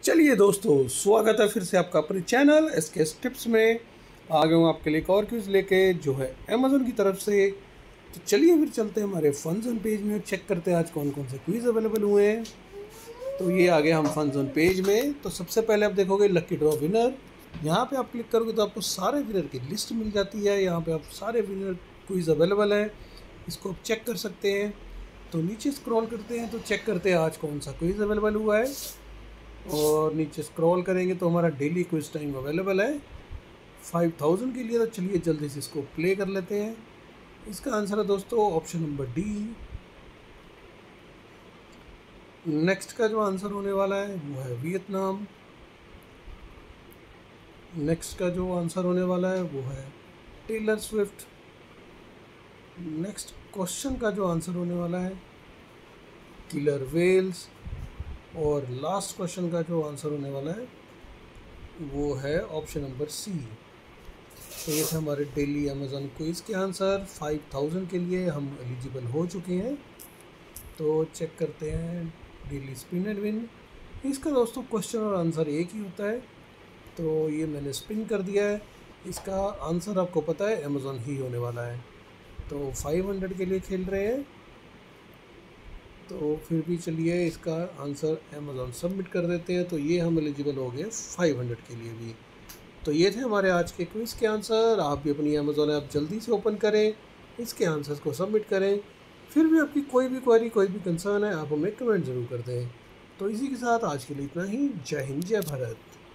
चलिए दोस्तों, स्वागत है फिर से आपका अपने चैनल एसकेएस टिप्स में। आ गया हूँ आपके लिए एक और क्विज़ लेके जो है अमेज़न की तरफ से। तो चलिए फिर चलते हैं हमारे फन जोन पेज में, चेक करते हैं आज कौन कौन से क्विज़ अवेलेबल हुए हैं। तो ये आ गए हम फन जोन पेज में। तो सबसे पहले आप देखोगे लकी ड्रॉ विनर। यहाँ पे आप क्लिक करोगे तो आपको सारे विनर की लिस्ट मिल जाती है। यहाँ पे आप सारे विनर क्विज़ अवेलेबल है, इसको आप चेक कर सकते हैं। तो नीचे स्क्रॉल करते हैं तो चेक करते हैं आज कौन सा क्विज़ अवेलेबल हुआ है। और नीचे स्क्रॉल करेंगे तो हमारा डेली क्विज टाइम अवेलेबल है 5000 के लिए। तो चलिए जल्दी से इसको प्ले कर लेते हैं। इसका आंसर है दोस्तों ऑप्शन नंबर डी। नेक्स्ट का जो आंसर होने वाला है वो है वियतनाम। नेक्स्ट का जो आंसर होने वाला है वो है टेलर स्विफ्ट। नेक्स्ट क्वेश्चन का जो आंसर होने वाला है किलर वेल्स। और लास्ट क्वेश्चन का जो आंसर होने वाला है वो है ऑप्शन नंबर सी। तो ये थे हमारे डेली अमेज़न क्विज़ के आंसर। 5000 के लिए हम एलिजिबल हो चुके हैं। तो चेक करते हैं डेली स्पिन एंड विन। इसका दोस्तों क्वेश्चन और आंसर एक ही होता है। तो ये मैंने स्पिन कर दिया है। इसका आंसर आपको पता है अमेज़न ही होने वाला है। तो 500 के लिए खेल रहे हैं। तो फिर भी चलिए इसका आंसर अमेज़न सबमिट कर देते हैं। तो ये हम एलिजिबल हो गए 500 के लिए भी। तो ये थे हमारे आज के क्विज़ के आंसर। आप भी अपनी अमेज़न ऐप जल्दी से ओपन करें, इसके आंसर्स को सबमिट करें। फिर भी आपकी कोई भी क्वेरी, कोई भी कंसर्न है, आप हमें कमेंट ज़रूर कर दें। तो इसी के साथ आज के लिए इतना ही। जय हिंद, जय भारत।